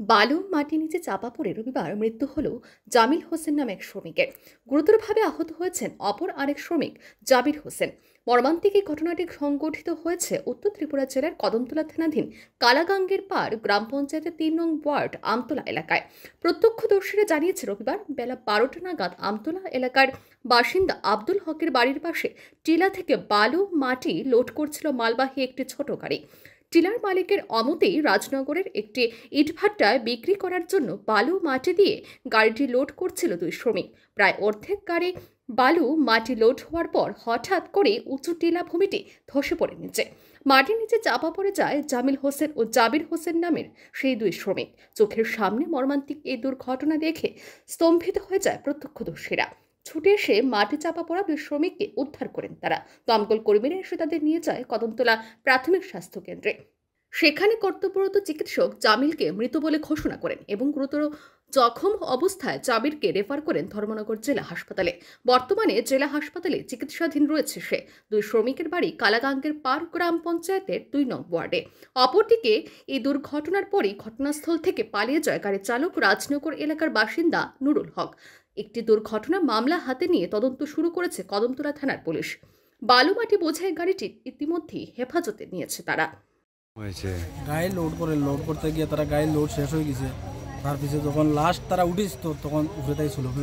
বালু মাটির নিচে চাপা পড়ে রবিবার মৃত্যু হল জামিল হোসেন নামে এক শ্রমিকের। গুরুতরভাবে আহত হয়েছেন অপর আরেক শ্রমিক জাবির হোসেন। মর্মান্তিক এই ঘটনাটি সংঘটিত হয়েছে উত্তর ত্রিপুরা জেলার কদমতলা থানাধীন কালাগাঙ্গের পাড় গ্রাম পঞ্চায়েতের ৩ নং ওয়ার্ড আমতলা এলাকায়। প্রত্যক্ষদর্শীরা জানিয়েছে রবিবার বেলা ১২টা নাগাদ আমতলা এলাকার বাসিন্দা আব্দুল হকের বাড়ির পাশে টিলা থেকে বালু মাটি লোড করছিল মালবাহী একটি ছোট গাড়ি। টিলার মালিকের অমতেই রাজনগরের একটি ইটভাটায় বিক্রি করার জন্য বালু মাটি দিয়ে গাড়িটি লোড করছিল দুই শ্রমিক। প্রায় অর্ধেক গাড়ি বালু মাটি লোড হওয়ার পর হঠাৎ করে উঁচু টিলা ভূমিটি ধসে পড়ে নিচে। মাটির নিচে চাপা পড়ে যায় জামিল হোসেন ও জাবির হোসেন নামের সেই দুই শ্রমিক। চোখের সামনে মর্মান্তিক এই দুর্ঘটনা দেখে স্তম্ভিত হয়ে যায় প্রত্যক্ষদর্শীরা। ছুটে এসে মাটি চাপা পড়া দুই শ্রমিককে উদ্ধার করেন তারা। দমকল কর্মীরা এসে তাদের নিয়ে যায় কদমতলা প্রাথমিক স্বাস্থ্য কেন্দ্রে। সেখানে কর্তব্যরত চিকিৎসক জামিলকে মৃত বলে ঘোষণা করেন এবং গুরুতর জখম অবস্থায় জাবিরকে রেফার করেন ধর্মনগর জেলা হাসপাতালে। বর্তমানে জেলা হাসপাতালে চিকিৎসাধীন রয়েছে সে। দুই শ্রমিকের বাড়ি কালাগাঙ্গের পাড় গ্রাম পঞ্চায়েতের ২ নং ওয়ার্ডে। অপরদিকে এই দুর্ঘটনার পরই ঘটনাস্থল থেকে পালিয়ে যায় গাড়ির চালক রাজনগর এলাকার বাসিন্দা নুরুল হক। একটি দুর্ঘটনা মামলা হাতে নিয়ে তদন্ত শুরু করেছে কদমতলা থানার পুলিশ। বালু মাটি বোঝাই গাড়িটি ইতিমধ্যেই হেফাজতে নিয়েছে তারা। গায়ে লোড করতে গিয়ে তারা গায়ে লোড শেষ হয়ে গেছে। তার পিছনে যখন লাস্ট তারা উঠিস তো তখন উঠে তাই ছিল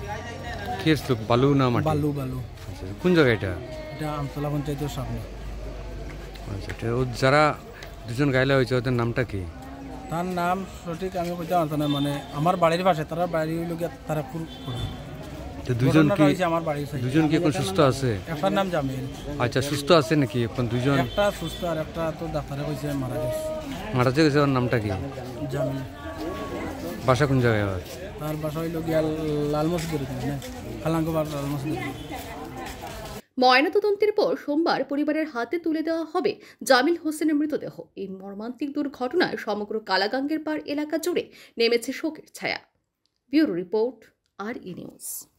বালু না মাটি? বালু। আচ্ছা, কোন জায়গা এটা? এটা আমতলা পঞ্চায়েতের সামনে। আচ্ছা, যারা দুজন গাইলা হয়েছে ওদের নামটা কি? তার নাম সঠিক আমি বলতে পারতাম না, মানে আমার বাড়ির পাশে তারা বাড়ি হইল গিয়ে তারাপুর। দুজন কি আমার বাড়ির দুজন কি এখন সুস্থ আছে? একটার নাম জামিল। আচ্ছা, সুস্থ আছে নাকি এখন দুজন? একটা সুস্থ আর একটা তো ডাক্তারে কইছে মারা গেছে। ওর নামটা কি? জামিল। বাসা কোন জায়গায়? তার বাসা হইল গিয়া লাল মসজিদের ফালাঙ্গবার লাল মসজিদ। ময়নাতদন্তের পর সোমবার পরিবারের হাতে তুলে দেওয়া হবে জামিল হোসেনের মৃতদেহ। এই মর্মান্তিক দুর্ঘটনায় সমগ্র কালাগাঙ্গের পাড় এলাকা জুড়ে নেমেছে শোকের ছায়া। Bureau report, RE news.